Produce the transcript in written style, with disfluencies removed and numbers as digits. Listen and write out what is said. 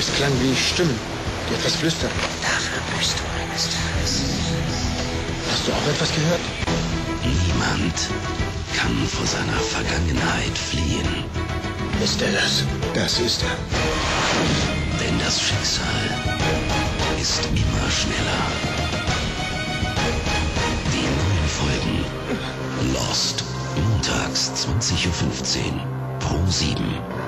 Es klang wie Stimmen, die etwas flüstern. Dafür bist du eines Tages. Hast du auch etwas gehört? Niemand kann vor seiner Vergangenheit fliehen. Ist er das? Das ist er. Denn das Schicksal ist immer schneller. Die neuen Folgen Lost. Montags 20:15 Uhr. Pro 7.